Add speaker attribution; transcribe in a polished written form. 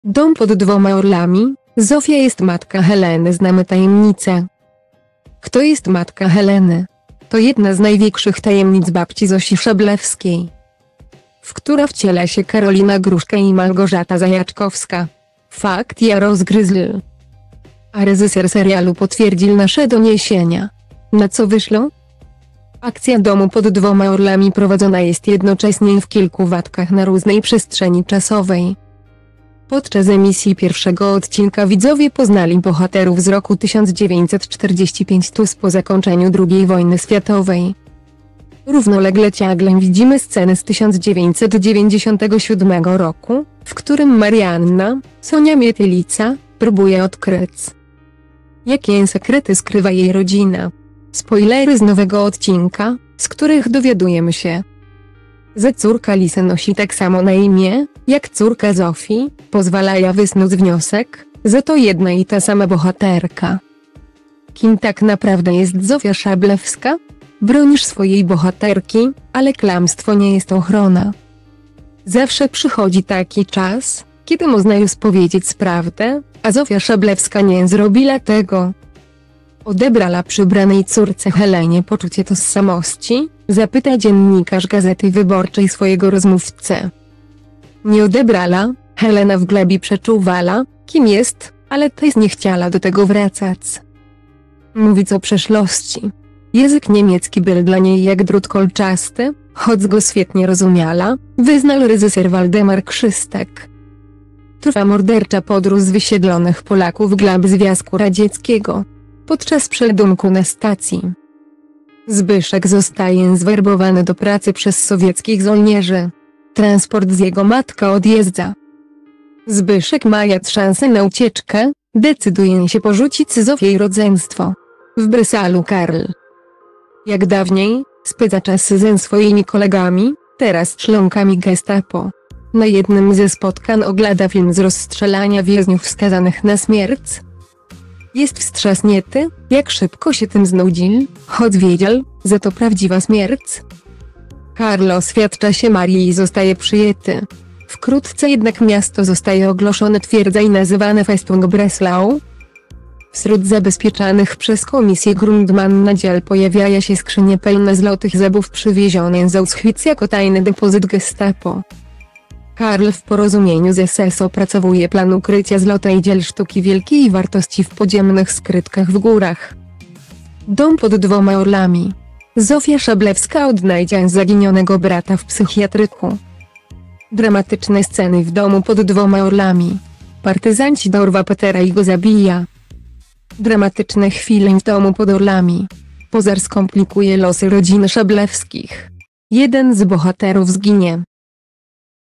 Speaker 1: Dom pod 2 orlami. Zofia jest matka Heleny. Znamy tajemnicę. Kto jest matka Heleny? To jedna z największych tajemnic babci Zosi Szablewskiej, w która wciela się Karolina Gruszka i Małgorzata Zajaczkowska. Fakt ja rozgryzl. A reżyser serialu potwierdził nasze doniesienia. Na co wyszło? Akcja domu pod 2 orlami prowadzona jest jednocześnie w kilku wątkach na różnej przestrzeni czasowej. Podczas emisji pierwszego odcinka widzowie poznali bohaterów z roku 1945 tuż po zakończeniu II wojny światowej. Równolegle ciągle widzimy scenę z 1997 roku, w którym Marianna, Sonia Mietylica, próbuje odkryć, jakie sekrety skrywa jej rodzina. Spoilery z nowego odcinka, z których dowiadujemy się, że córka Lisy nosi tak samo na imię, jak córka Zofii, pozwala wysnuć wniosek, że to jedna i ta sama bohaterka. Kim tak naprawdę jest Zofia Szablewska? Bronisz swojej bohaterki, ale kłamstwo nie jest ochrona. Zawsze przychodzi taki czas, kiedy można już powiedzieć prawdę, a Zofia Szablewska nie zrobiła tego. Odebrała przybranej córce Helenie poczucie tożsamości? Zapyta dziennikarz Gazety Wyborczej swojego rozmówcę. Nie odebrała. Helena w głębi przeczuwała, kim jest, ale też nie chciała do tego wracać. Mówiąc o przeszłości. Język niemiecki był dla niej jak drut kolczasty, choć go świetnie rozumiała, wyznał reżyser Waldemar Krzystek. Trwa mordercza podróż wysiedlonych Polaków w głąb Związku Radzieckiego. Podczas przeładunku na stacji Zbyszek zostaje zwerbowany do pracy przez sowieckich żołnierzy. Transport z jego matka odjeżdża. Zbyszek, mając szansę na ucieczkę, decyduje się porzucić Zofię i rodzeństwo. W Brysalu Karl, jak dawniej, spędza czas ze swoimi kolegami, teraz członkami Gestapo. Na jednym ze spotkań ogląda film z rozstrzelania więźniów skazanych na śmierć. Jest wstrząśnięty, jak szybko się tym znudził, choć wiedział, że to prawdziwa śmierć. Karl oświadcza się Marii i zostaje przyjęty. Wkrótce jednak miasto zostaje ogłoszone twierdzą i nazywane Festung Breslau. Wśród zabezpieczanych przez komisję Grundmann na dziel pojawia się skrzynie pełne złotych zębów przywiezionych z Auschwitz jako tajny depozyt Gestapo. Karl w porozumieniu z SS opracowuje plan ukrycia złotej dzieł sztuki wielkiej wartości w podziemnych skrytkach w górach. Dom pod 2 orlami. Zofia Szablewska odnajdzie zaginionego brata w psychiatryku. Dramatyczne sceny w domu pod 2 orlami. Partyzanci dorwa Petera i go zabija. Dramatyczne chwile w domu pod orlami. Pożar skomplikuje losy rodziny Szablewskich. Jeden z bohaterów zginie.